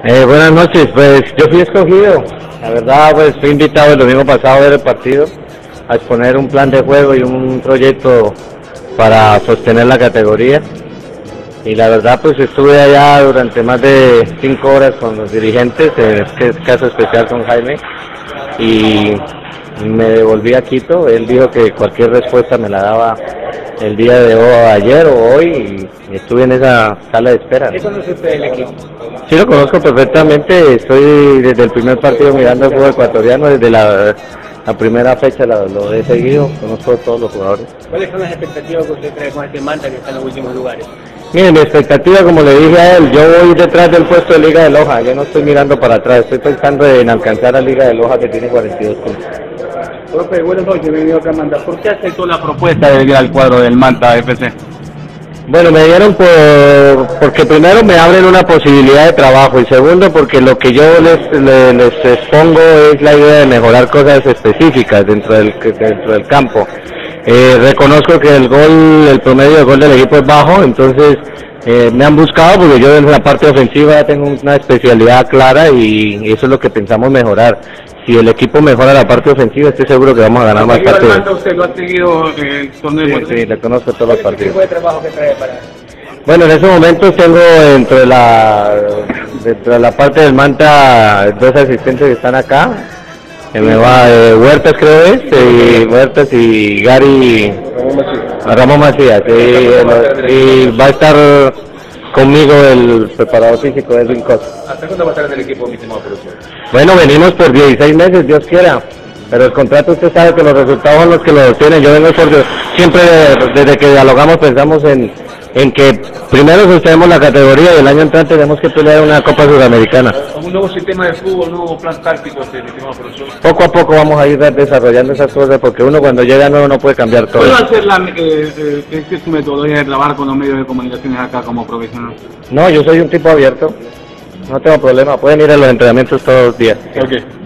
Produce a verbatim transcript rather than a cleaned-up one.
Eh, buenas noches, pues yo fui escogido, la verdad pues fui invitado el domingo pasado a ver el partido, a exponer un plan de juego y un proyecto para sostener la categoría, y la verdad pues estuve allá durante más de cinco horas con los dirigentes, en este caso especial con Jaime, y me devolví a Quito. Él dijo que cualquier respuesta me la daba el día de hoy, ayer o hoy, y estuve en esa sala de espera. ¿Qué conoce usted del equipo? Sí, lo conozco perfectamente, estoy desde el primer partido mirando el fútbol ecuatoriano, desde la, la primera fecha lo, lo he seguido, conozco a todos los jugadores. ¿Cuáles son las expectativas que usted trae con este Manta que está en los últimos lugares? Mire, mi expectativa, como le dije a él, yo voy detrás del puesto de Liga de Loja, yo no estoy mirando para atrás, estoy pensando en alcanzar a Liga de Loja que tiene cuarenta y dos puntos. Profe, buenas noches, bienvenido acá a Manta. ¿Por qué aceptó la Propuesta de ir al cuadro del Manta F C? Bueno, me dieron por, porque primero me abren una posibilidad de trabajo y segundo porque lo que yo les, les, les expongo es la idea de mejorar cosas específicas dentro del, dentro del campo. Eh, reconozco que el gol, el promedio de gol del equipo es bajo, entonces eh, me han buscado porque yo en la parte ofensiva tengo una especialidad clara y eso es lo que pensamos mejorar. Si el equipo mejora la parte ofensiva, estoy seguro que vamos a ganar más partidos. ¿Usted lo ha seguido el torneo? Sí, sí, le conozco todos los partidos. ¿Qué tipo de trabajo que trae para...? Bueno, en estos momentos tengo dentro de la dentro de la parte del Manta dos asistentes que están acá. Que me va eh, Huertas creo es, y Huertas y Gary Ramón Macías. Y, y va a estar conmigo el preparador físico Edwin Costa. ¿Hasta cuándo va a estar en el equipo, mi estimado profesor? Bueno, venimos por dieciséis meses, Dios quiera. Pero el contrato usted sabe que los resultados son los que lo obtienen. Yo vengo por siempre desde que dialogamos pensamos en, en que primero sostenemos la categoría y el año entrante tenemos que pelear una Copa Sudamericana. Un nuevo sistema de fútbol, un nuevo plan táctico, mi estimado profesor. Poco a poco vamos a ir desarrollando esas cosas porque uno cuando llega nuevo no puede cambiar todo. ¿Cuál va a ser la, eh, eh, qué es su metodología de trabajar con los medios de comunicaciones acá como profesional? No, yo soy un tipo abierto, no tengo problema, pueden ir a los entrenamientos todos los días. Okay.